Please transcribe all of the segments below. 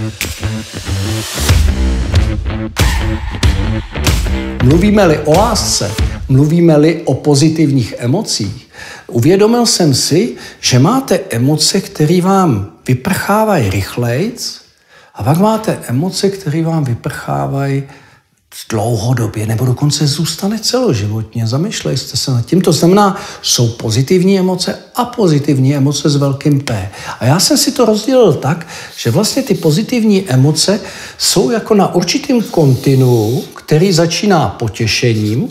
Mluvíme-li o lásce, mluvíme-li o pozitivních emocích, uvědomil jsem si, že máte emoce, které vám vyprchávají rychlejc, a pak máte emoce, které vám vyprchávají dlouhodobě, nebo dokonce zůstane celoživotně. Zamýšlejte se nad tím. To znamená, jsou pozitivní emoce a pozitivní emoce s velkým P. A já jsem si to rozdělil tak, že vlastně ty pozitivní emoce jsou jako na určitém kontinuu, který začíná potěšením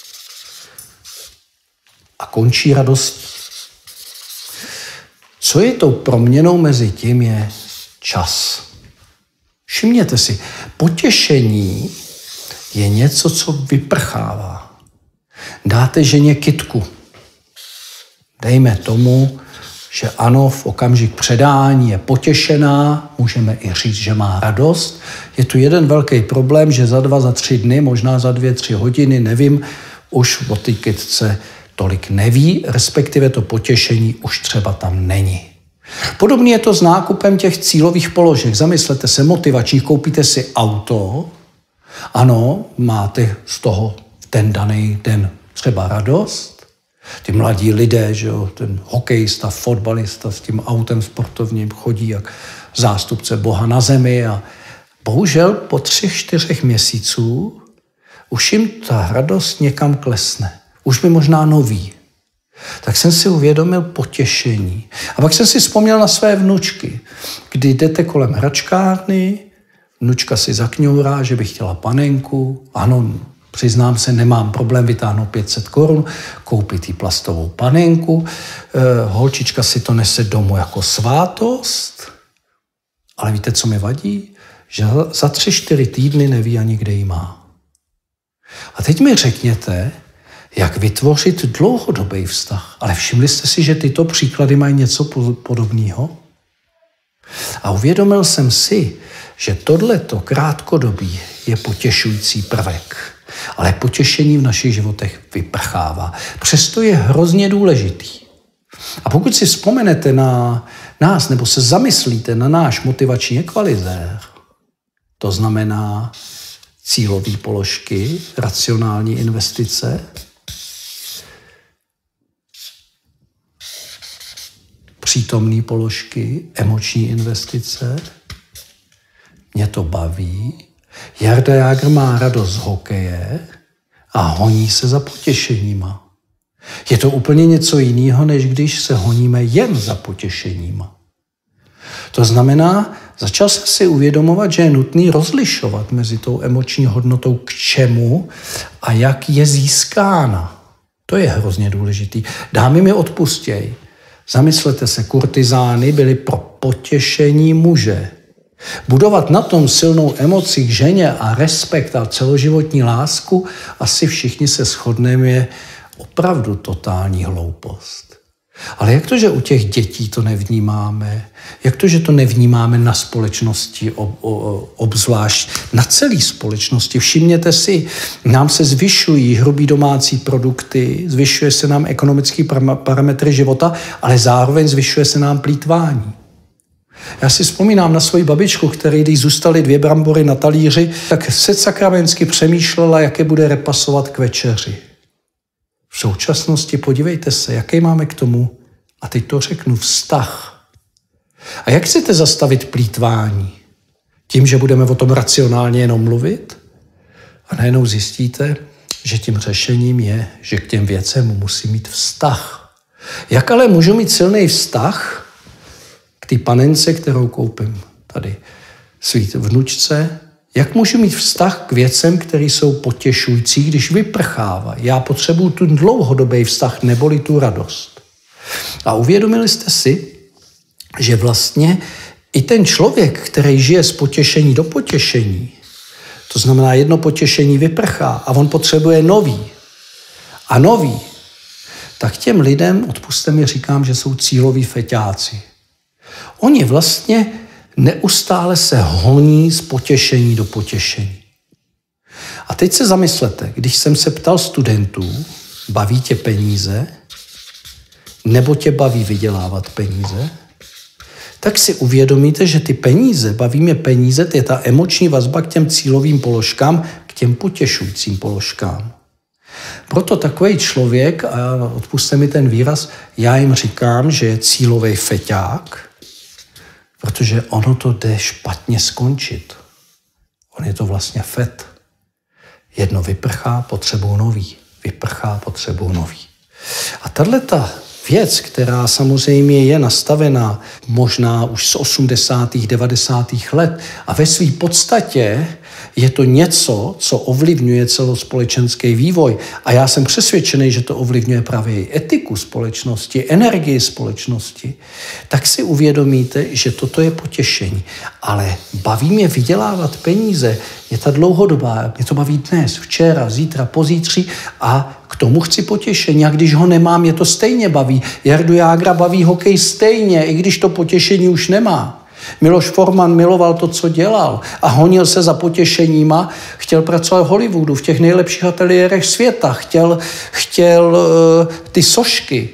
a končí radostí. Co je tou proměnou mezi tím, je čas. Všimněte si, potěšení je něco, co vyprchává. Dáte ženě kytku. Dejme tomu, že ano, v okamžik předání je potěšená, můžeme i říct, že má radost. Je tu jeden velký problém, že za 2, za 3 dny, možná za 2, 3 hodiny, nevím, už o té kytce tolik neví, respektive to potěšení už třeba tam není. Podobně je to s nákupem těch cílových položek. Zamyslete se, motivačních, koupíte si auto, ano, máte z toho v ten daný den třeba radost. Ty mladí lidé, že jo, ten hokejista, fotbalista s tím autem sportovním chodí jak zástupce Boha na zemi a bohužel po 3-4 měsíců už jim ta radost někam klesne. Už by možná nový. Tak jsem si uvědomil potěšení. A pak jsem si vzpomněl na své vnučky, kdy jdete kolem hračkárny, vnučka si zakňourá, že by chtěla panenku. Ano, přiznám se, nemám problém vytáhnout 500 korun, koupit jí plastovou panenku. Holčička si to nese domů jako svátost. Ale víte, co mi vadí? Že za 3-4 týdny neví ani, kde ji má. A teď mi řekněte, jak vytvořit dlouhodobý vztah. Ale všimli jste si, že tyto příklady mají něco podobného? A uvědomil jsem si, že tohleto krátkodobí je potěšující prvek. Ale potěšení v našich životech vyprchává. Přesto je hrozně důležitý. A pokud si vzpomenete na nás, nebo se zamyslíte na náš motivační ekvalizér, to znamená cílové položky, racionální investice, přítomné položky, emoční investice, mě to baví. Jarda Jágr má radost z hokeje a honí se za potěšeníma. Je to úplně něco jiného, než když se honíme jen za potěšeníma. To znamená, začal jsem si uvědomovat, že je nutný rozlišovat mezi tou emoční hodnotou k čemu a jak je získána. To je hrozně důležitý. Dámy mi odpustěj. Zamyslete se, kurtizány byly pro potěšení muže. Budovat na tom silnou emoci k ženě a respekt a celoživotní lásku, asi všichni se shodneme, je opravdu totální hloupost. Ale jak to, že u těch dětí to nevnímáme? Jak to, že to nevnímáme na společnosti, obzvlášť na celé společnosti? Všimněte si, nám se zvyšují hrubý domácí produkty, zvyšuje se nám ekonomický parametry života, ale zároveň zvyšuje se nám plýtvání. Já si vzpomínám na svoji babičku, který, když zůstaly 2 brambory na talíři, tak se sakramensky přemýšlela, jaké bude repasovat k večeři. V současnosti podívejte se, jaký máme k tomu, a teď to řeknu, vztah. A jak chcete zastavit plýtvání? Tím, že budeme o tom racionálně jenom mluvit? A najednou zjistíte, že tím řešením je, že k těm věcem musí mít vztah. Jak ale můžu mít silný vztah k té panence, kterou koupím tady svý vnučce? Jak můžu mít vztah k věcem, které jsou potěšující, když vyprchávají? Já potřebuju tu dlouhodobý vztah, neboli tu radost. A uvědomili jste si, že vlastně i ten člověk, který žije z potěšení do potěšení, to znamená jedno potěšení vyprchá a on potřebuje nový. A nový, tak těm lidem, odpusťte mi, říkám, že jsou cíloví feťáci. Oni vlastně neustále se honí z potěšení do potěšení. A teď se zamyslete, když jsem se ptal studentů, baví tě peníze, nebo tě baví vydělávat peníze, tak si uvědomíte, že ty peníze, bavíme peníze, to je ta emoční vazba k těm cílovým položkám, k těm potěšujícím položkám. Proto takový člověk, a odpusťte mi ten výraz, já jim říkám, že je cílový feťák, protože ono to jde špatně skončit. On je to vlastně fet. Jedno vyprchá, potřebují nový. Vyprchá, potřebují nový. A tato věc, která samozřejmě je nastavená možná už z 80. 90. let a ve své podstatě je to něco, co ovlivňuje celospolečenský vývoj. A já jsem přesvědčený, že to ovlivňuje právě i etiku společnosti, energii společnosti. Tak si uvědomíte, že toto je potěšení. Ale baví mě vydělávat peníze. Je ta dlouhodobá. Mě to baví dnes, včera, zítra, pozítří a k tomu chci potěšení. A když ho nemám, mě to stejně baví. Jardu Jágra baví hokej stejně, i když to potěšení už nemá. Miloš Forman miloval to, co dělal a honil se za potěšeníma, chtěl pracovat v Hollywoodu, v těch nejlepších ateliérech světa, chtěl ty sošky,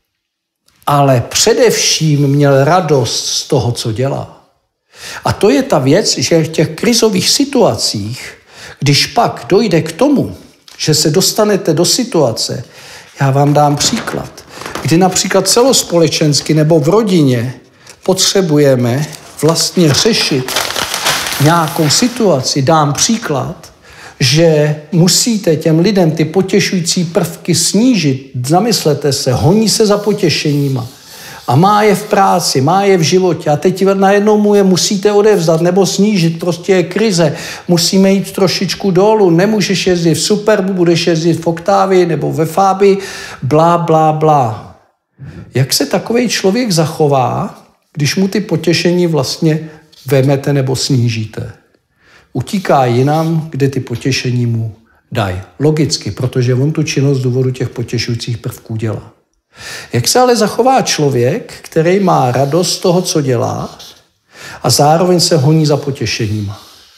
ale především měl radost z toho, co dělá. A to je ta věc, že v těch krizových situacích, když pak dojde k tomu, že se dostanete do situace, já vám dám příklad, kdy například celospolečensky nebo v rodině potřebujeme vlastně řešit nějakou situaci. Dám příklad, že musíte těm lidem ty potěšující prvky snížit. Zamyslete se, honí se za potěšeníma a má je v práci, má je v životě a teď najednou mu je musíte odevzdat nebo snížit, prostě je krize. Musíme jít trošičku dolů, nemůžeš jezdit v Superbu, budeš jezdit v Octavii nebo ve Fabii, blá, blá, blá. Jak se takovej člověk zachová, když mu ty potěšení vlastně vemete nebo snížíte? Utíká jinam, kde ty potěšení mu dají. Logicky, protože on tu činnost z důvodu těch potěšujících prvků dělá. Jak se ale zachová člověk, který má radost z toho, co dělá a zároveň se honí za potěšeníma?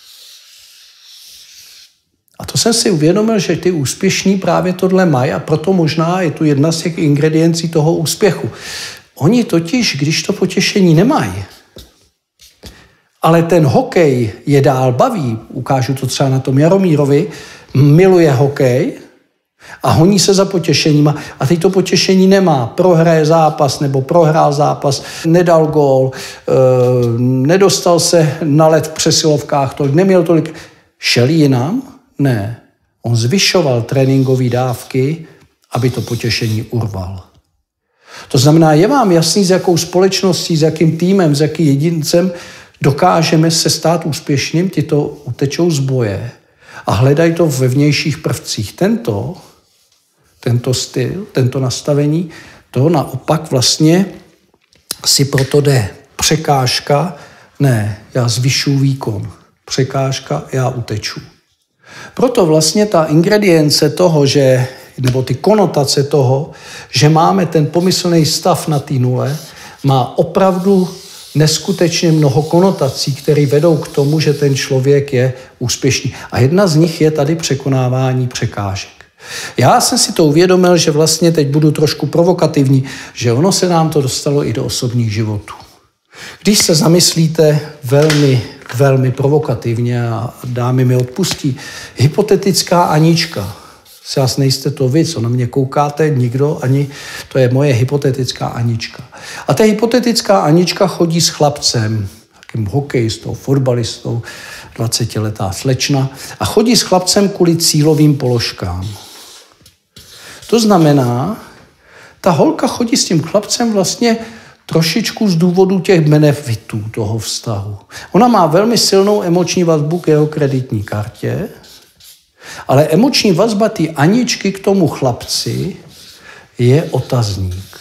A to jsem si uvědomil, že ty úspěšní právě tohle mají a proto možná je tu jedna z těch ingrediencí toho úspěchu. Oni totiž, když to potěšení nemají, ale ten hokej je dál baví, ukážu to třeba na tom Jaromírovi, miluje hokej a honí se za potěšeníma a teď to potěšení nemá. Prohraje zápas nebo prohrál zápas, nedal gól, nedostal se na led v přesilovkách, tolik, neměl tolik. Šel jinam? Ne. On zvyšoval tréninkové dávky, aby to potěšení urval. To znamená, je vám jasný, s jakou společností, s jakým týmem, s jakým jedincem dokážeme se stát úspěšným, ti to utečou z boje a hledají to ve vnějších prvcích. Tento styl, tento nastavení, to naopak vlastně si proto jde. Překážka, ne, já zvyšuju výkon. Překážka, já uteču. Proto vlastně ta ingredience toho, nebo ty konotace toho, že máme ten pomyslný stav na té nule, má opravdu neskutečně mnoho konotací, které vedou k tomu, že ten člověk je úspěšný. A jedna z nich je tady překonávání překážek. Já jsem si to uvědomil, že vlastně teď budu trošku provokativní, že ono se nám to dostalo i do osobních životů. Když se zamyslíte velmi, velmi provokativně a dámy mi odpustí, hypotetická Anička, si vás nejste to vy, co na mě koukáte, nikdo, ani to je moje hypotetická Anička. A ta hypotetická Anička chodí s chlapcem, takým hokejistou, fotbalistou, 20letá slečna, a chodí s chlapcem kvůli cílovým položkám. To znamená, ta holka chodí s tím chlapcem vlastně trošičku z důvodu těch benefitů toho vztahu. Ona má velmi silnou emoční vazbu k jeho kreditní kartě, ale emoční vazba té Aničky k tomu chlapci je otazník.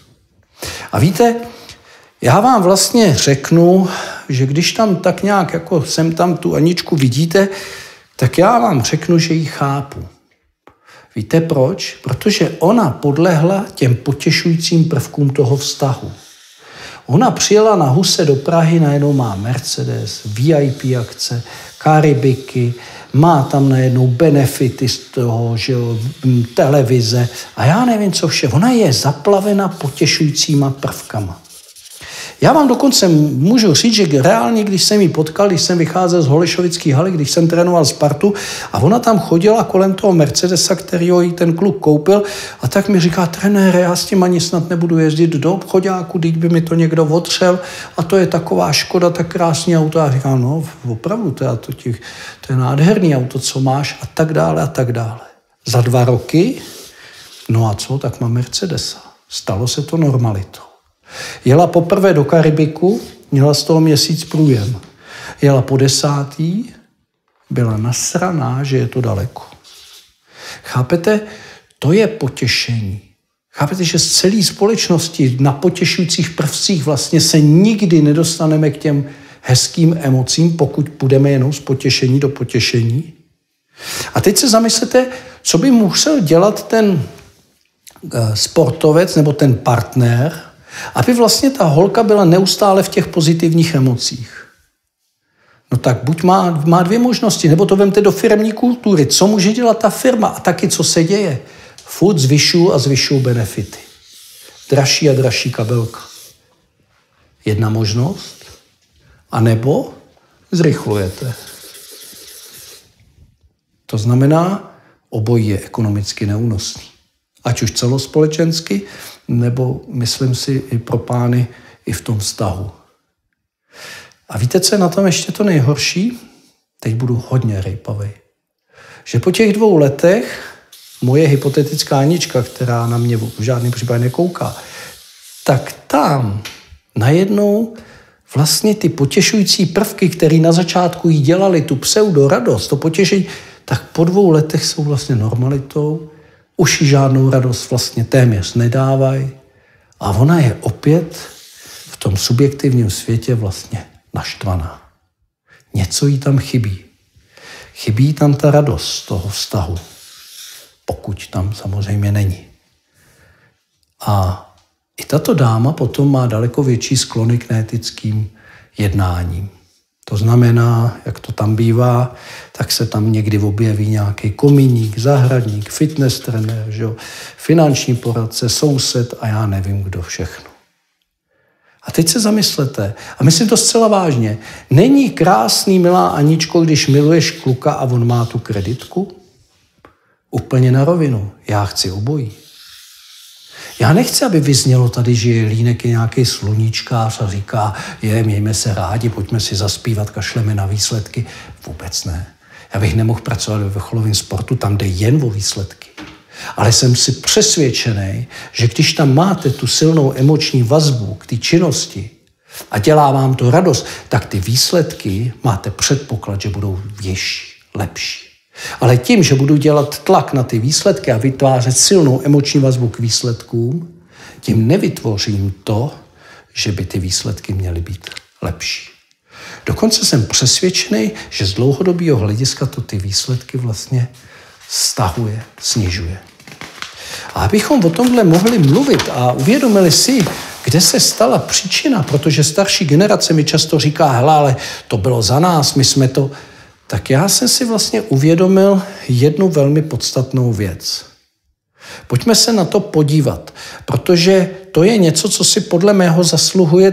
A víte, já vám vlastně řeknu, že když tam tak nějak jako sem tam tu Aničku vidíte, tak já vám řeknu, že ji chápu. Víte proč? Protože ona podlehla těm potěšujícím prvkům toho vztahu. Ona přijela na Huse do Prahy, najednou má Mercedes, VIP akce, Karibiky, má tam najednou benefity z toho, že jo, televize a já nevím co vše. Ona je zaplavena potěšujícíma prvkama. Já vám dokonce můžu říct, že reálně, když jsem ji potkal, když jsem vycházel z Holešovické haly, když jsem trénoval Spartu a ona tam chodila kolem toho Mercedesa, kterýho jí ten kluk koupil a tak mi říká, trenére, já s tím ani snad nebudu jezdit do obchoďáku, teď by mi to někdo otřel a to je taková škoda, tak krásný auto. A říkám, no opravdu, to je nádherný auto, co máš a tak dále a tak dále. Za 2 roky, no a co, tak mám Mercedesa. Stalo se to normalitou. Jela poprvé do Karibiku, měla z toho měsíc průjem. Jela po 10. byla nasraná, že je to daleko. Chápete? To je potěšení. Chápete, že z celé společnosti na potěšujících prvcích vlastně se nikdy nedostaneme k těm hezkým emocím, pokud půjdeme jenom z potěšení do potěšení? A teď se zamyslete, co by musel dělat ten sportovec nebo ten partner, aby vlastně ta holka byla neustále v těch pozitivních emocích. No tak buď má 2 možnosti, nebo to vemte do firemní kultury. Co může dělat ta firma a taky co se děje? Furt zvyšují benefity. Dražší a dražší kabelka. Jedna možnost. A nebo zrychlujete. To znamená, obojí je ekonomicky neúnosný. Ať už celospolečensky, nebo myslím si i pro pány i v tom vztahu. A víte, co je na tom ještě to nejhorší? Teď budu hodně rejpavej. Že po těch 2 letech moje hypotetická Anička, která na mě v žádném případě nekouká, tak tam najednou vlastně ty potěšující prvky, které na začátku jí dělali tu pseudoradost, to potěšení, tak po 2 letech jsou vlastně normalitou, už jí žádnou radost vlastně téměř nedávají a ona je opět v tom subjektivním světě vlastně naštvaná. Něco jí tam chybí. Chybí tam ta radost z toho vztahu, pokud tam samozřejmě není. A i tato dáma potom má daleko větší sklony k neetickým jednáním. To znamená, jak to tam bývá, tak se tam někdy objeví nějaký kominík, zahradník, fitness trenér, finanční poradce, soused a já nevím, kdo všechno. A teď se zamyslete, a myslím to zcela vážně, není krásný, milá Aničko, když miluješ kluka a on má tu kreditku? Úplně na rovinu. Já chci obojí. Já nechci, aby vyznělo tady, že Jelínek je nějaký sluníčkář a říká, mějme se rádi, pojďme si zaspívat, kašleme na výsledky. Vůbec ne. Já bych nemohl pracovat ve vrcholovém sportu, tam jde jen o výsledky. Ale jsem si přesvědčený, že když tam máte tu silnou emoční vazbu k té činnosti a dělá vám to radost, tak ty výsledky máte předpoklad, že budou větší, lepší. Ale tím, že budu dělat tlak na ty výsledky a vytvářet silnou emoční vazbu k výsledkům, tím nevytvořím to, že by ty výsledky měly být lepší. Dokonce jsem přesvědčený, že z dlouhodobého hlediska to ty výsledky vlastně stahuje, snižuje. A abychom o tomhle mohli mluvit a uvědomili si, kde se stala příčina, protože starší generace mi často říká, hele, ale to bylo za nás, my jsme to... Tak já jsem si vlastně uvědomil jednu velmi podstatnou věc. Pojďme se na to podívat, protože to je něco, co si podle mého zasluhuje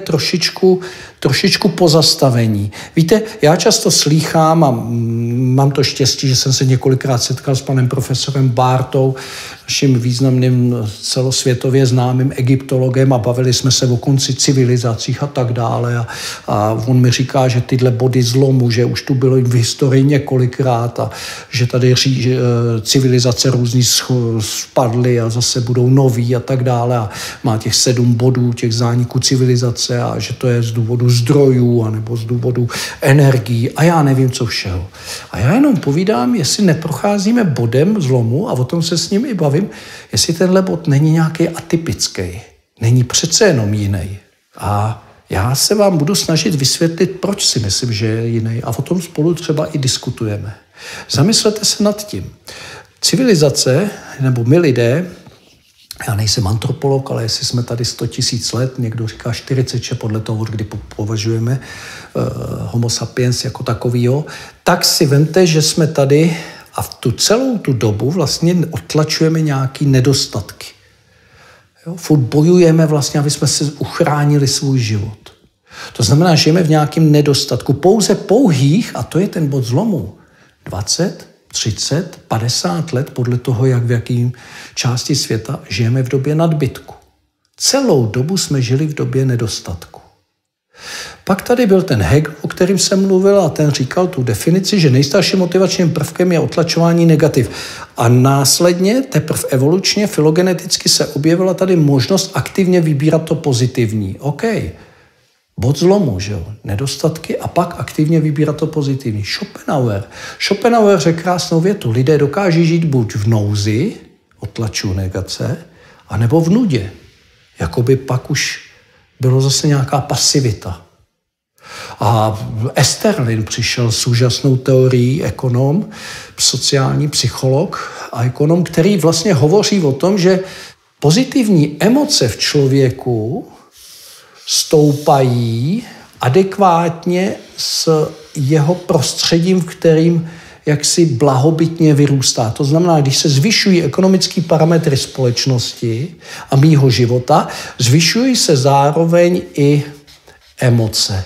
trošičku pozastavení. Víte, já často slýchám a mám to štěstí, že jsem se několikrát setkal s panem profesorem Bártou, naším významným celosvětově známým egyptologem a bavili jsme se o konci civilizacích a tak dále. A on mi říká, že tyhle body zlomu, že už tu bylo v historii několikrát a že tady civilizace různý spadly a zase budou noví a tak dále. A má těch 7 bodů, těch zániků civilizace a že to je z důvodu zdrojů anebo z důvodu energií a já nevím co všeho. A já jenom povídám, jestli neprocházíme bodem zlomu a o tom se s ním i bavím, jestli tenhle bod není nějaký atypický, není přece jenom jiný. A já se vám budu snažit vysvětlit, proč si myslím, že je jiný a o tom spolu třeba i diskutujeme. Zamyslete se nad tím. Civilizace, nebo my lidé, já nejsem antropolog, ale jestli jsme tady 100 000 let, někdo říká 40, podle toho, kdy považujeme homo sapiens jako takovýho, tak si vemte, že jsme tady a v tu celou tu dobu vlastně otlačujeme nějaký nedostatky. Furt bojujeme vlastně, aby jsme si uchránili svůj život. To znamená, že žijeme v nějakém nedostatku. Pouze pouhých, a to je ten bod zlomu, 20, 30, 50 let podle toho, jak v jakém části světa žijeme v době nadbytku. Celou dobu jsme žili v době nedostatku. Pak tady byl ten Hegel, o kterým jsem mluvil, a ten říkal tu definici, že nejstarším motivačním prvkem je otlačování negativ. A následně, teprve evolučně, filogeneticky se objevila tady možnost aktivně vybírat to pozitivní. OK, bod zlomu, že jo? Nedostatky a pak aktivně vybírat to pozitivní. Schopenhauer řekl krásnou větu. Lidé dokáží žít buď v nouzi, otlačují negace, anebo v nudě. Jakoby pak už bylo zase nějaká pasivita. A Esterlin přišel s úžasnou teorií, ekonom, sociální psycholog a ekonom, který vlastně hovoří o tom, že pozitivní emoce v člověku stoupají adekvátně s jeho prostředím, v kterým jaksi blahobytně vyrůstá. To znamená, když se zvyšují ekonomické parametry společnosti a mýho života, zvyšují se zároveň i emoce.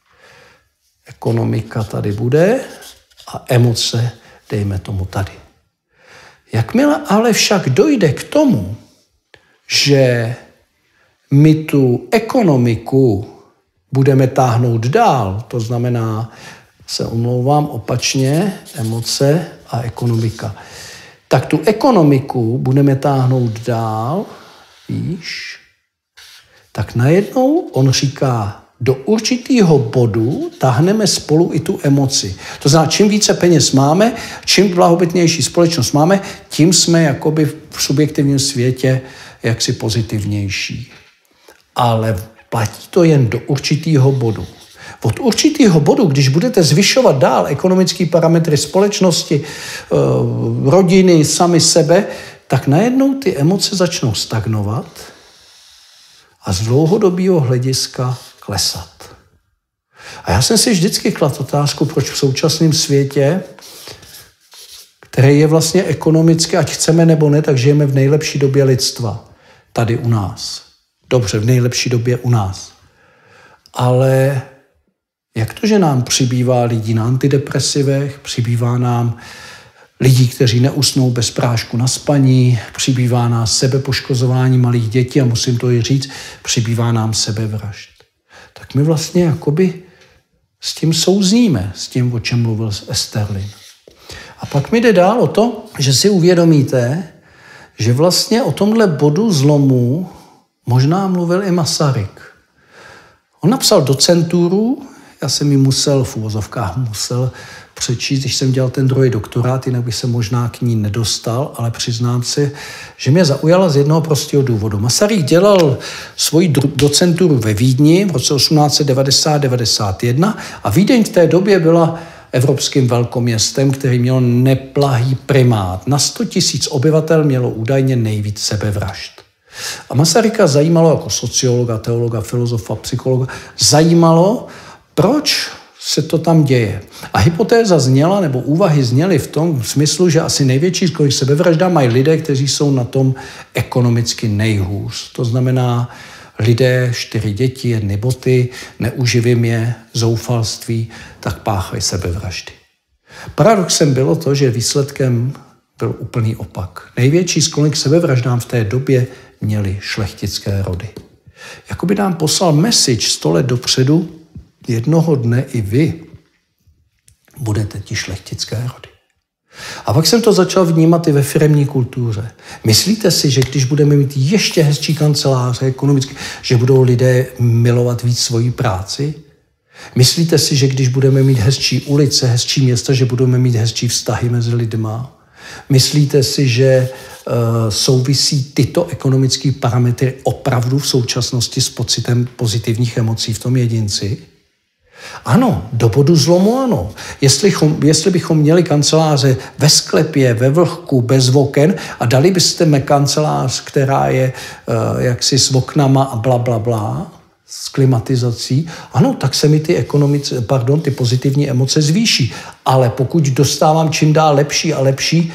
Ekonomika tady bude a emoce, dejme tomu tady. Jakmile ale však dojde k tomu, že my tu ekonomiku budeme táhnout dál, to znamená, se omlouvám opačně, emoce a ekonomika. Tak tu ekonomiku budeme táhnout dál, víš, tak najednou on říká, do určitého bodu táhneme spolu i tu emoci. To znamená, čím více peněz máme, čím blahobytnější společnost máme, tím jsme jakoby v subjektivním světě jaksi pozitivnější. Ale platí to jen do určitého bodu. Od určitého bodu, když budete zvyšovat dál ekonomické parametry společnosti, rodiny, sami sebe, tak najednou ty emoce začnou stagnovat a z dlouhodobého hlediska klesat. A já jsem si vždycky kladl otázku, proč v současném světě, který je vlastně ekonomicky, ať chceme nebo ne, tak žijeme v nejlepší době lidstva. Tady u nás. Dobře, v nejlepší době u nás. Ale jak to, že nám přibývá lidí na antidepresivech, přibývá nám lidí, kteří neusnou bez prášku na spaní, přibývá nám sebepoškozování malých dětí a musím to i říct, přibývá nám sebevražd. Tak my vlastně jakoby s tím souzníme, s tím, o čem mluvil Esterlin. A pak mi jde dál o to, že si uvědomíte, že vlastně o tomhle bodu zlomu možná mluvil i Masaryk. On napsal docenturu, já jsem ji musel, v uvozovkách přečíst, když jsem dělal ten druhý doktorát, jinak bych se možná k ní nedostal, ale přiznám si, že mě zaujala z jednoho prostého důvodu. Masaryk dělal svoji docenturu ve Vídni v roce 1890-91 a Vídeň v té době byla evropským velkoměstem, který měl neblahý primát. Na 100 000 obyvatel mělo údajně nejvíc sebevražd. A Masaryka zajímalo jako sociologa, teologa, filozofa, psychologa, zajímalo, proč se to tam děje. A hypotéza zněla, nebo úvahy zněly v tom smyslu, že asi největší skoro sebevražda mají lidé, kteří jsou na tom ekonomicky nejhůř. To znamená lidé, 4 děti, 1 boty, neuživím je, zoufalství, tak páchají sebevraždy. Paradoxem bylo to, že výsledkem byl úplný opak. Největší sklon k sebevraždám v té době měli šlechtické rody. Jakoby nám poslal message 100 let dopředu, jednoho dne i vy budete ti šlechtické rody. A pak jsem to začal vnímat i ve firemní kultuře. Myslíte si, že když budeme mít ještě hezčí kanceláře ekonomicky, že budou lidé milovat víc svoji práci? Myslíte si, že když budeme mít hezčí ulice, hezčí města, že budeme mít hezčí vztahy mezi lidma? Myslíte si, že souvisí tyto ekonomické parametry opravdu v současnosti s pocitem pozitivních emocí v tom jedinci? Ano, do bodu zlomu ano. Jestli bychom měli kanceláře ve sklepě, ve vlhku, bez oken a dali byste mi kancelář, která je jaksi s oknama a blablabla, s klimatizací, ano, tak se mi ty pozitivní emoce zvýší. Ale pokud dostávám čím dál lepší a lepší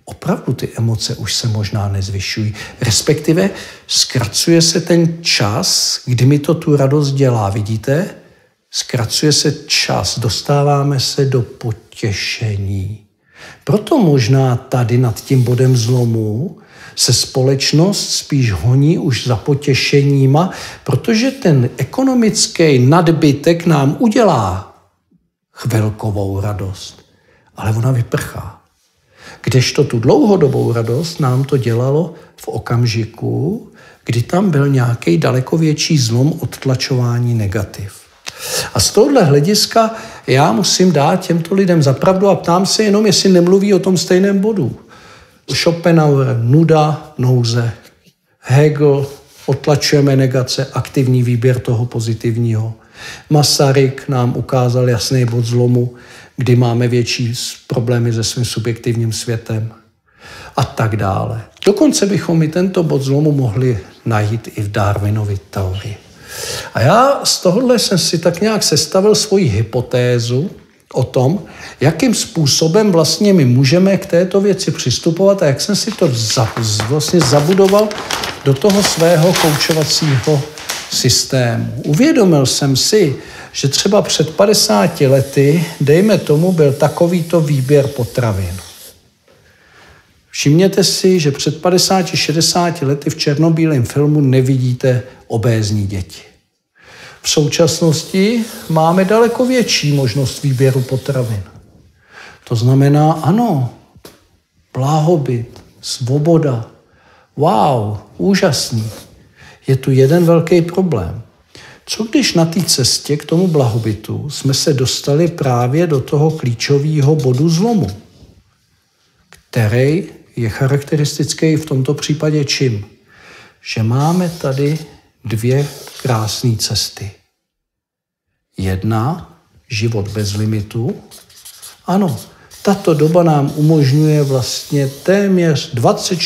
opravdu ty emoce už se možná nezvyšují. Respektive zkracuje se ten čas, kdy mi to tu radost dělá. Vidíte? Zkracuje se čas, dostáváme se do potěšení. Proto možná tady nad tím bodem zlomu se společnost spíš honí už za potěšeníma, protože ten ekonomický nadbytek nám udělá chvilkovou radost, ale ona vyprchá. Kdežto tu dlouhodobou radost nám to dělalo v okamžiku, kdy tam byl nějaký daleko větší zlom, odtlačování negativ. A z tohohle hlediska já musím dát těmto lidem za pravdu a ptám se jenom, jestli nemluví o tom stejném bodu. Schopenhauer, nuda, nouze. Hegel, otlačujeme negace, aktivní výběr toho pozitivního. Masaryk nám ukázal jasný bod zlomu, kdy máme větší problémy se svým subjektivním světem a tak dále. Dokonce bychom i tento bod zlomu mohli najít i v Darwinově teorii. A já z tohohle jsem si tak nějak sestavil svoji hypotézu o tom, jakým způsobem vlastně my můžeme k této věci přistupovat a jak jsem si to vlastně zabudoval do toho svého koučovacího systému. Uvědomil jsem si, že třeba před 50 lety, dejme tomu, byl takovýto výběr potravin. Všimněte si, že před 50-60 lety v černobílém filmu nevidíte obézní děti. V současnosti máme daleko větší možnost výběru potravin. To znamená, ano, blahobyt, svoboda, wow, úžasný. Je tu jeden velký problém. Co když na té cestě k tomu blahobytu jsme se dostali právě do toho klíčového bodu zlomu, který je charakteristický v tomto případě čím? Že máme tady dvě krásné cesty. Jedna, život bez limitu. Ano, tato doba nám umožňuje vlastně téměř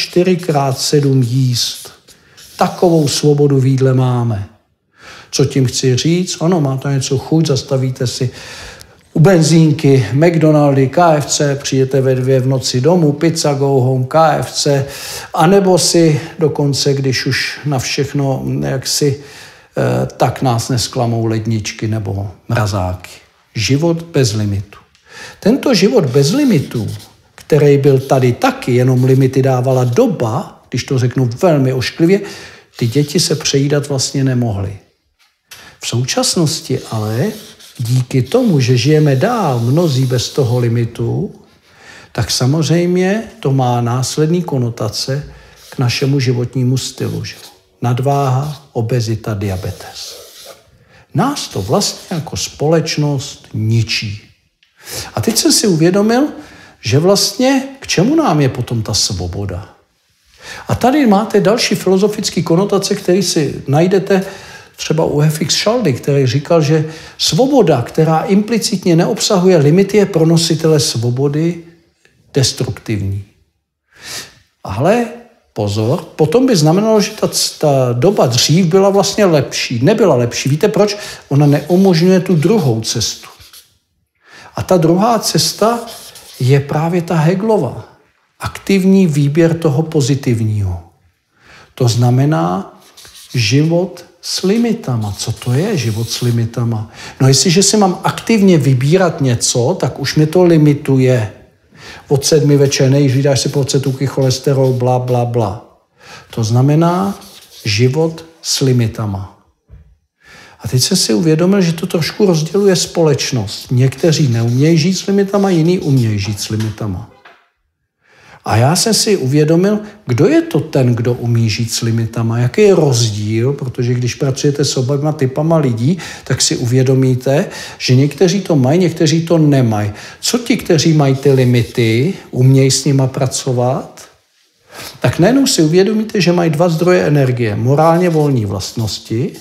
24x7 jíst. Takovou svobodu v jídle máme. Co tím chci říct? Ano, máte něco chuť, zastavíte si u benzínky, McDonaldy, KFC, přijete ve 2 v noci domů, pizza, go home, KFC, anebo si dokonce, když už na všechno jaksi, tak nás nesklamou ledničky nebo mrazáky. Život bez limitu. Tento život bez limitu, který byl tady taky, jenom limity dávala doba, když to řeknu velmi ošklivě, ty děti se přejídat vlastně nemohly. V současnosti ale díky tomu, že žijeme dál mnozí bez toho limitu, tak samozřejmě to má následný konotace k našemu životnímu stylu. Že? Nadváha, obezita, diabetes. Nás to vlastně jako společnost ničí. A teď jsem si uvědomil, že vlastně k čemu nám je potom ta svoboda. A tady máte další filozofické konotace, které si najdete třeba u F.X. Schaldy, který říkal, že svoboda, která implicitně neobsahuje limity, je pro nositele svobody destruktivní. Ale pozor, potom by znamenalo, že ta doba dřív byla vlastně lepší. Nebyla lepší. Víte proč? Ona neumožňuje tu druhou cestu. A ta druhá cesta je právě ta Hegelova. Aktivní výběr toho pozitivního. To znamená život s limitama. Co to je život s limitama? No jestliže si mám aktivně vybírat něco, tak už mi to limituje. Od 7 večer nejíš, dáš si pod tuky, cholesterol, bla, bla, bla. To znamená život s limitama. A teď jsem si uvědomil, že to trošku rozděluje společnost. Někteří neumějí žít s limitama, jiní umějí žít s limitama. A já jsem si uvědomil, kdo je to ten, kdo umí žít s limitama, jaký je rozdíl, protože když pracujete s oběma typama lidí, tak si uvědomíte, že někteří to mají, někteří to nemají. Co ti, kteří mají ty limity, umějí s nima pracovat, tak najednou si uvědomíte, že mají 2 zdroje energie. Morálně volné vlastnosti.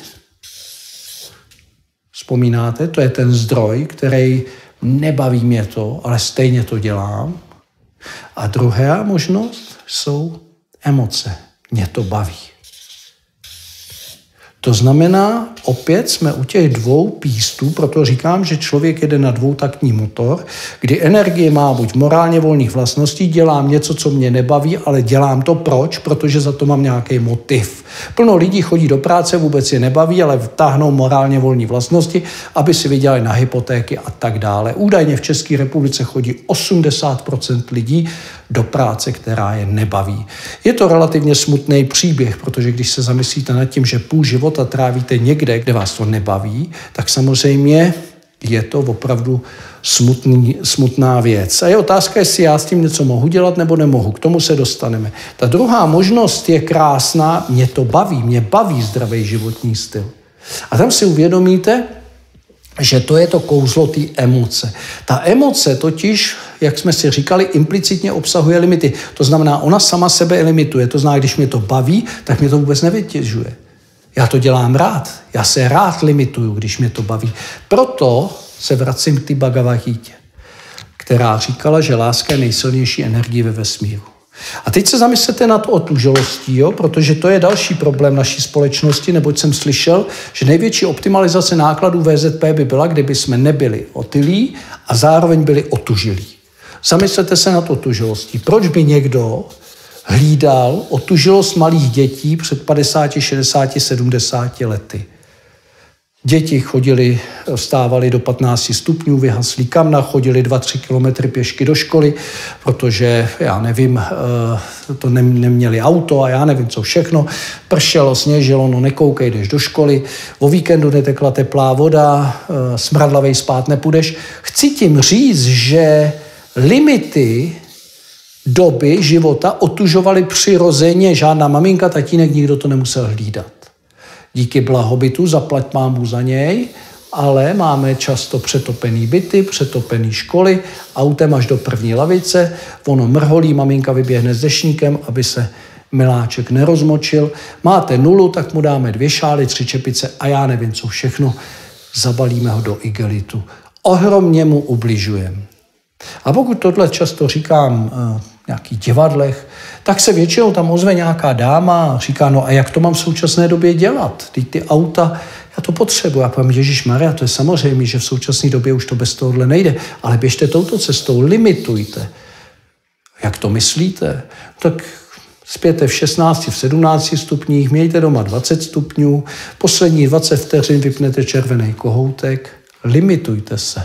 Vzpomínáte, to je ten zdroj, který nebaví mě to, ale stejně to dělám. A druhá možnost jsou emoce. Mě to baví. To znamená, opět jsme u těch dvou pístů, proto říkám, že člověk jede na dvoutaktní motor, kdy energie má buď morálně volných vlastností, dělám něco, co mě nebaví, ale dělám to proč? Protože za to mám nějaký motiv. Plno lidí chodí do práce, vůbec je nebaví, ale vtáhnou morálně volné vlastnosti, aby si vydělali na hypotéky a tak dále. Údajně v České republice chodí 80% lidí do práce, která je nebaví. Je to relativně smutný příběh, protože když se zamyslíte nad tím, že půl života trávíte někde, kde vás to nebaví, tak samozřejmě je to opravdu smutná věc. A je otázka, jestli já s tím něco mohu dělat nebo nemohu. K tomu se dostaneme. Ta druhá možnost je krásná, mě baví zdravý životní styl. A tam si uvědomíte, že to je to kouzlo té emoce. Ta emoce totiž, jak jsme si říkali, implicitně obsahuje limity. To znamená, ona sama sebe limituje. To znamená, když mě to baví, tak mě to vůbec nevytěžuje. Já to dělám rád. Já se rád limituju, když mě to baví. Proto se vracím k té Bhagavad Gítě, která říkala, že láska je nejsilnější energie ve vesmíru. A teď se zamyslete nad otužilostí, jo? Protože to je další problém naší společnosti, neboť jsem slyšel, že největší optimalizace nákladů VZP by byla, kdyby jsme nebyli otylí a zároveň byli otužilí. Zamyslete se nad otužilostí. Proč by někdo hlídal otužilost malých dětí před 50, 60, 70 lety? Děti vstávali do 15 stupňů, vyhaslí kamna, chodili 2-3 kilometry pěšky do školy, protože, já nevím, to neměli auto a já nevím, co všechno. Pršelo, sněžilo, no nekoukej, jdeš do školy, o víkendu netekla teplá voda, smradlavej spát nepůjdeš. Chci tím říct, že limity doby života otužovaly přirozeně, žádná maminka, tatínek, nikdo to nemusel hlídat. Díky blahobytu, zaplať pánbůh za něj, ale máme často přetopený byty, přetopený školy, autem až do první lavice, ono mrholí, maminka vyběhne s dešníkem, aby se miláček nerozmočil. Máte 0, tak mu dáme 2 šály, 3 čepice a já nevím, co všechno, zabalíme ho do igelitu. Ohromně mu ubližujeme. A pokud tohle často říkám v nějakých divadlech, tak se většinou tam ozve nějaká dáma a říká, no a jak to mám v současné době dělat? Ty auta, já to potřebuji. Já povím, Ježišmarja, to je samozřejmě, že v současné době už to bez tohohle nejde, ale běžte touto cestou, limitujte. Jak to myslíte? Tak spěte v 16, v 17 stupních, mějte doma 20 stupňů, poslední 20 vteřin vypnete červený kohoutek, limitujte se.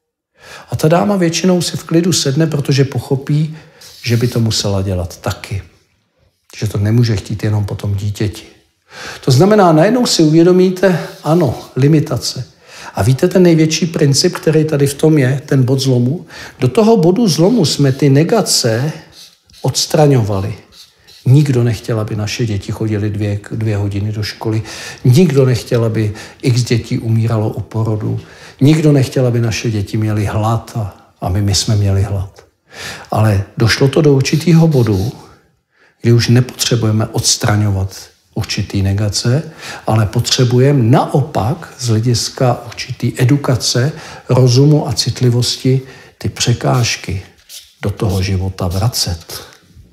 A ta dáma většinou si v klidu sedne, protože pochopí, že by to musela dělat taky. Že to nemůže chtít jenom po tom dítěti. To znamená, najednou si uvědomíte, ano, limitace. A víte ten největší princip, který tady v tom je, ten bod zlomu? Do toho bodu zlomu jsme ty negace odstraňovali. Nikdo nechtěl, aby naše děti chodily 2 hodiny do školy. Nikdo nechtěl, aby x dětí umíralo u porodu. Nikdo nechtěl, aby naše děti měly hlad a my jsme měli hlad. Ale došlo to do určitého bodu, kdy už nepotřebujeme odstraňovat určitý negace, ale potřebujeme naopak z hlediska určitý edukace, rozumu a citlivosti ty překážky do toho života vracet.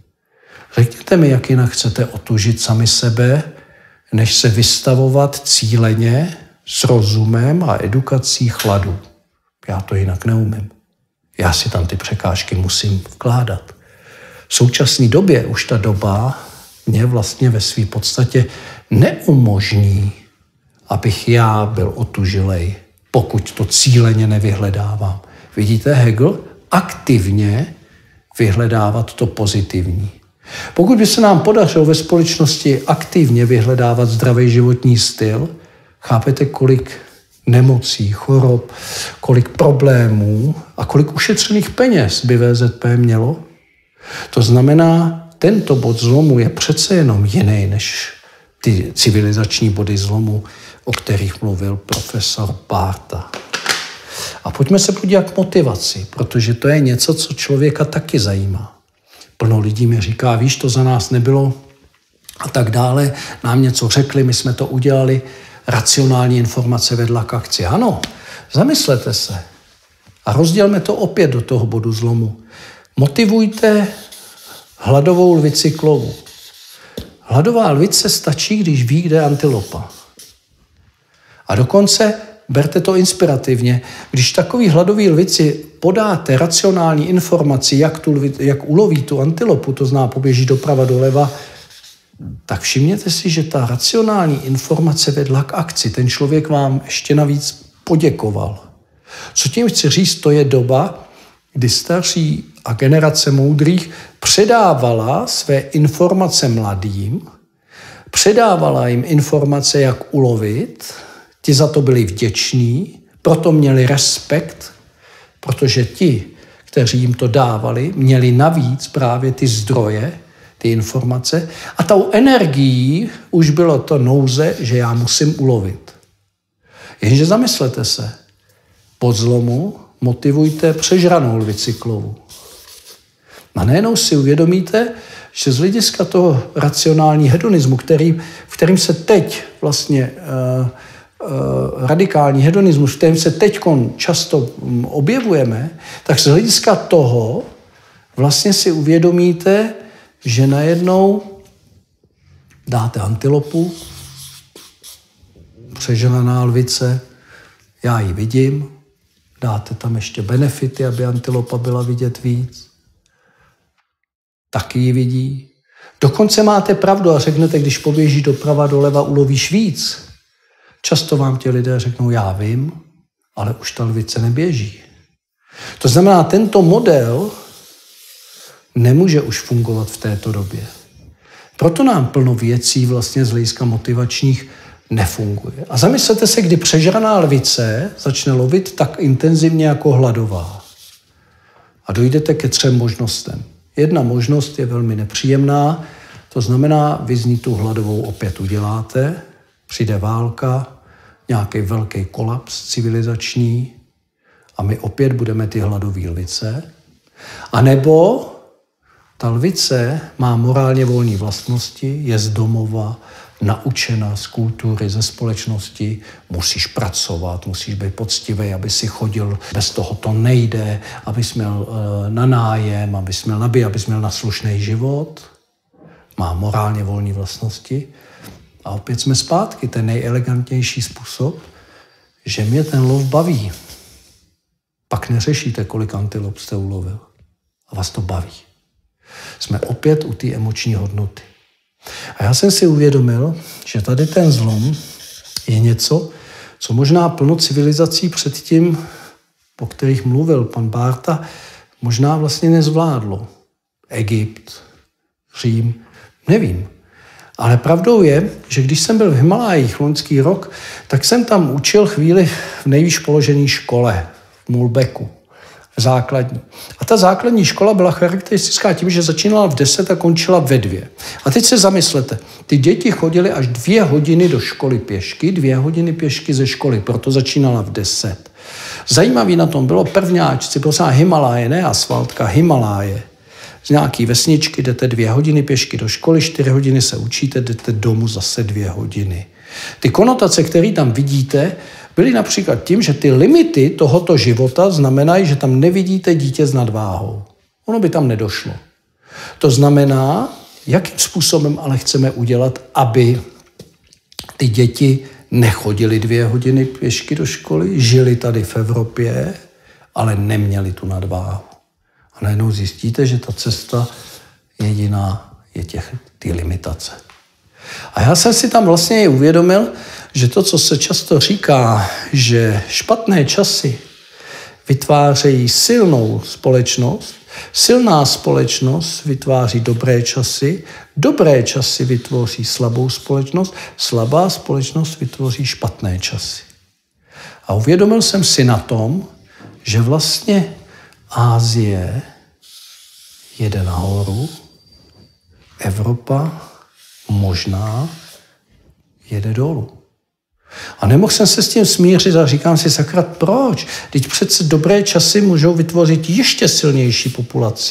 Řekněte mi, jak jinak chcete otužit sami sebe, než se vystavovat cíleně s rozumem a edukací chladu. Já to jinak neumím. Já si tam ty překážky musím vkládat. V současné době už ta doba mě vlastně ve své podstatě neumožní, abych já byl otužilej, pokud to cíleně nevyhledávám. Vidíte, Hegel aktivně vyhledávat to pozitivní. Pokud by se nám podařilo ve společnosti aktivně vyhledávat zdravý životní styl, chápete, kolik nemocí, chorob, kolik problémů a kolik ušetřených peněz by VZP mělo? To znamená, tento bod zlomu je přece jenom jiný než ty civilizační body zlomu, o kterých mluvil profesor Barta. A pojďme se podívat k motivaci, protože to je něco, co člověka taky zajímá. Plno lidí mi říká, víš, to za nás nebylo a tak dále, nám něco řekli, my jsme to udělali, racionální informace vedla k akci. Ano, zamyslete se a rozdělme to opět do toho bodu zlomu. Motivujte hladovou lvici k lovu. Hladová lvice stačí, když ví, kde je antilopa. A dokonce berte to inspirativně. Když takový hladový lvici podáte racionální informaci, jak uloví tu antilopu, to znamená poběží doprava, doleva, tak všimněte si, že ta racionální informace vedla k akci. Ten člověk vám ještě navíc poděkoval. Co tím chci říct, to je doba, kdy starší a generace moudrých předávala své informace mladým, předávala jim informace, jak ulovit, ti za to byli vděční, proto měli respekt, protože ti, kteří jim to dávali, měli navíc právě ty zdroje, ty informace a tou energií už bylo to nouze, že já musím ulovit. Jenže zamyslete se, po zlomu motivujte přežranou lvici k lovu. A najednou si uvědomíte, že z hlediska toho racionální hedonismu, v kterým se teď vlastně radikální hedonismus, v kterém se teď často objevujeme, tak z hlediska toho vlastně si uvědomíte, že najednou dáte antilopu, přežraná lvice, já ji vidím, dáte tam ještě benefity, aby antilopa byla vidět víc, taky ji vidí. Dokonce máte pravdu a řeknete, když poběží doprava, doleva, ulovíš víc. Často vám ti lidé řeknou, já vím, ale už ta lvice neběží. To znamená, tento model nemůže už fungovat v této době. Proto nám plno věcí vlastně z hlediska motivačních nefunguje. A zamyslete se, kdy přežraná lvice začne lovit tak intenzivně jako hladová. A dojdete ke 3 možnostem. Jedna možnost je velmi nepříjemná, to znamená, vy z ní tu hladovou opět uděláte, přijde válka, nějaký velký kolaps civilizační a my opět budeme ty hladové lvice. A nebo ta lvice má morálně volné vlastnosti, je z domova, naučena z kultury, ze společnosti, musíš pracovat, musíš být poctivý, aby si chodil, bez toho to nejde, abys měl na nájem, abys měl nabít, abys měl na slušný život. Má morálně volné vlastnosti. A opět jsme zpátky, ten nejelegantnější způsob, že mě ten lov baví. Pak neřešíte, kolik antilop jste ulovil. A vás to baví. Jsme opět u té emoční hodnoty. A já jsem si uvědomil, že tady ten zlom je něco, co možná plno civilizací předtím, po kterých mluvil pan Bárta, možná vlastně nezvládlo. Egypt, Řím, nevím. Ale pravdou je, že když jsem byl v Himalájích loňský rok, tak jsem tam učil chvíli v nejvýš položené škole, v Mulbeku, v základní. A ta základní škola byla charakteristická tím, že začínala v 10 a končila ve 2. A teď se zamyslete, ty děti chodily až 2 hodiny do školy pěšky, 2 hodiny pěšky ze školy, proto začínala v 10. Zajímavý na tom bylo prvňáčci, prosím, Himaláje, ne asfaltka, Himaláje. Z nějaký vesničky jdete 2 hodiny pěšky do školy, 4 hodiny se učíte, jdete domů zase 2 hodiny. Ty konotace, které tam vidíte, byly například tím, že ty limity tohoto života znamenají, že tam nevidíte dítě s nadváhou. Ono by tam nedošlo. To znamená, jakým způsobem ale chceme udělat, aby ty děti nechodily 2 hodiny pěšky do školy, žili tady v Evropě, ale neměli tu nadváhu. A najednou zjistíte, že ta cesta jediná je ty limitace. A já jsem si tam vlastně i uvědomil, že to, co se často říká, že špatné časy vytvářejí silnou společnost, silná společnost vytváří dobré časy vytvoří slabou společnost, slabá společnost vytvoří špatné časy. A uvědomil jsem si na tom, že vlastně Asie jede nahoru, Evropa možná jede dolů. A nemohl jsem se s tím smířit a říkám si, sakra, proč? Teď přece dobré časy můžou vytvořit ještě silnější populaci.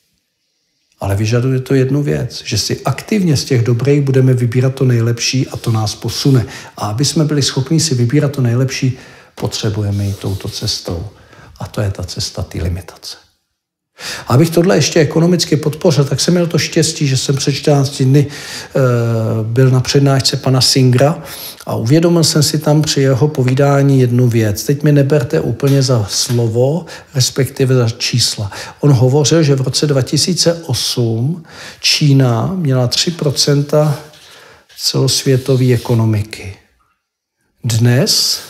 Ale vyžaduje to jednu věc, že si aktivně z těch dobrých budeme vybírat to nejlepší a to nás posune. A aby jsme byli schopni si vybírat to nejlepší, potřebujeme jít touto cestou. A to je ta cesta té limitace. Abych tohle ještě ekonomicky podpořil, tak jsem měl to štěstí, že jsem před 14 dny byl na přednášce pana Singra a uvědomil jsem si tam při jeho povídání jednu věc. Teď mi neberte úplně za slovo, respektive za čísla. On hovořil, že v roce 2008 Čína měla 3% celosvětové ekonomiky. Dnes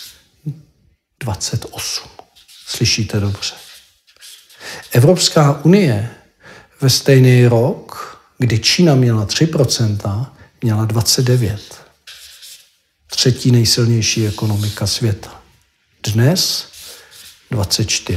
28. Slyšíte dobře. Evropská unie ve stejný rok, kdy Čína měla 3%, měla 29. Třetí nejsilnější ekonomika světa. Dnes 24.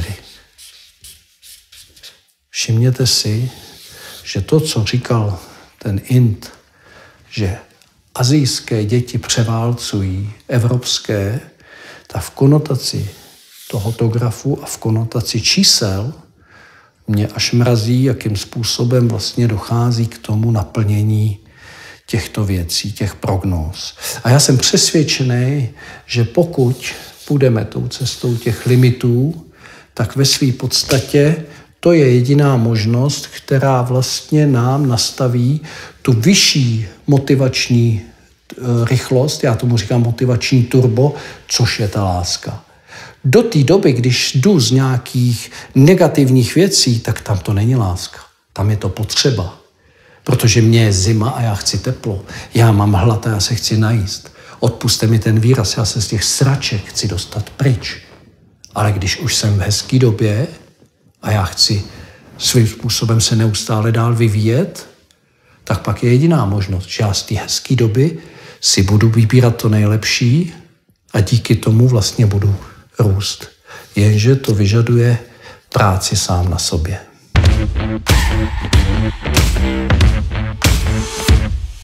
Všimněte si, že to, co říkal ten Ind, že asijské děti převálcují evropské, tak v konotaci tohoto grafu a v konotaci čísel mě až mrazí, jakým způsobem vlastně dochází k tomu naplnění těchto věcí, těch prognóz. A já jsem přesvědčený, že pokud půjdeme tou cestou těch limitů, tak ve své podstatě to je jediná možnost, která vlastně nám nastaví tu vyšší motivační rychlost, já tomu říkám motivační turbo, což je ta láska. Do té doby, když jdu z nějakých negativních věcí, tak tam to není láska. Tam je to potřeba. Protože mě je zima a já chci teplo. Já mám hlad a já se chci najíst. Odpuste mi ten výraz, já se z těch sraček chci dostat pryč. Ale když už jsem v hezké době a já chci svým způsobem se neustále dál vyvíjet, tak pak je jediná možnost, že já z té hezké doby si budu vybírat to nejlepší a díky tomu vlastně budu růst. Jenže to vyžaduje práci sám na sobě.